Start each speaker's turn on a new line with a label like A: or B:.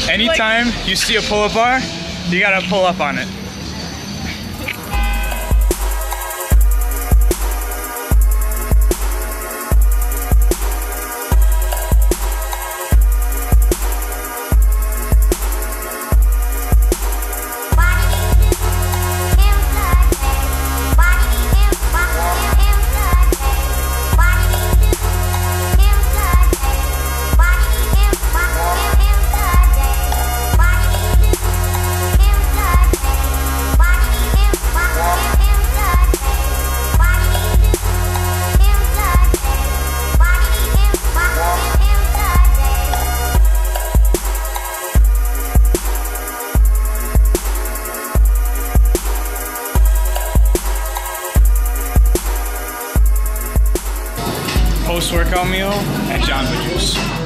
A: Anytime you see a pull-up bar, you gotta pull up on it. Post-workout meal at John Juice.